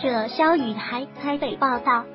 者肖雨涵台北报道。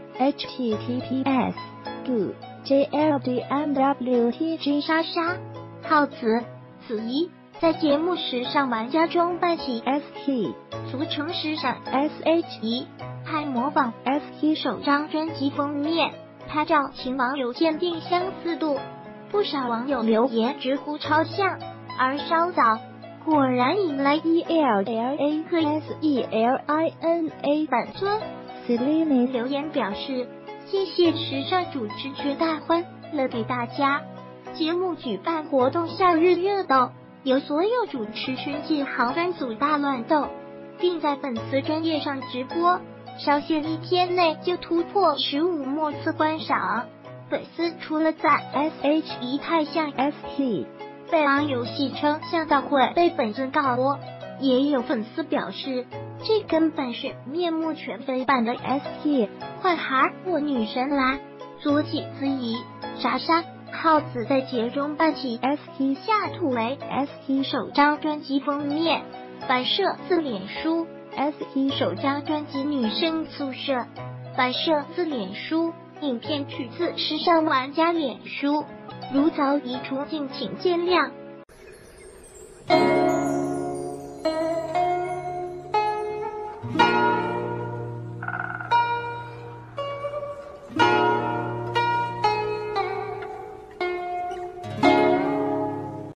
https://JLDMWTG 莎莎浩子子怡在节目时尚玩家中扮起 ST 俗称时尚 SHE 还模仿 ST 首张专辑封面拍照，请网友鉴定相似度，不少网友留言直呼超像。而稍早果然引来 ELLA 和 SELINA 本尊 Selina 留言表示，谢谢时尚主持绝大欢乐给大家。节目举办活动夏日热斗，由所有主持群进行专组大乱斗，并在粉丝专页上直播，稍限1天内就突破15万次观赏。粉丝除了在 SHE 太像 ST 被网友戏称像到会被本尊告播，也有粉丝表示这根本是面目全非版的 ST。 坏孩我女神来，左起子怡莎莎浩子在节中扮起 ST 下图为 ST 首张专辑封面，反射自脸书。 ST 首张专辑女生宿舍反射自脸书，影片取自时尚玩家脸书，如早已出，敬请见谅。